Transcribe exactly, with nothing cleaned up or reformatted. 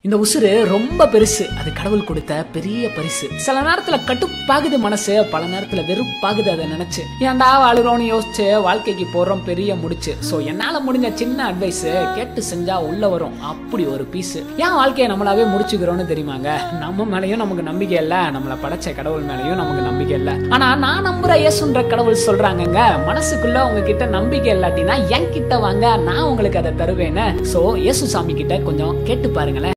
இந்த உசுறு ரொம்ப பெருசு. அது கடவுள் கொடுத்த பெரிய பரிசு. சில நேரத்துல கட்டுப்பாகுது மனசு, பல நேரத்துல வெறுப்பாகுது அதை நினைச்சு. ஏன்டா வாழுறோம்னு யோசிச்சு வாழ்க்கைக்கு போறோம் பெரிய முடிச்சு. சோ என்னால முடிஞ்ச சின்ன அட்வைஸ் கேட்டு செஞ்சா உள்ள வரும் அப்படி ஒரு பீஸ். ஏன் வாழ்க்கையை நம்மளாவே முடிச்சுக்கிறோம்னு தெரியுமாங்க? நம்ம மேலயும் நமக்கு நம்பிக்கை இல்ல, நம்மளை படைச்ச கடவுள் மேலயும் நமக்கு நம்பிக்கை இல்ல. ஆனா நான் நம்புற இயேசுன்ற கடவுள் சொல்றாங்கங்க, மனசுக்குள்ள உங்ககிட்ட நம்பிக்கை இல்லாட்டினா என் கிட்ட வாங்க, நான் உங்களுக்கு அதை தருவேன்னு. சோ இயேசு சாமி கிட்ட கொஞ்சம் கேட்டு பாருங்களேன்.